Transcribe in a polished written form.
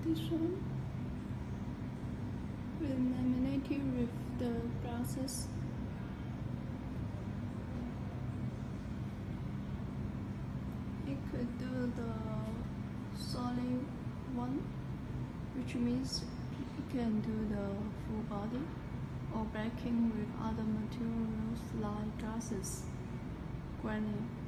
this one with laminating with the glasses. It could do the solid one, which means it can do the full body, or backing with other materials like glasses, granite.